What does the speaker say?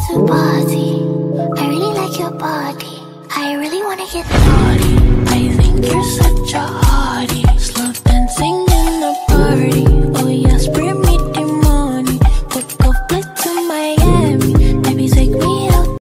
to party. I really like your body. I really wanna get naughty. I think you're such a hottie.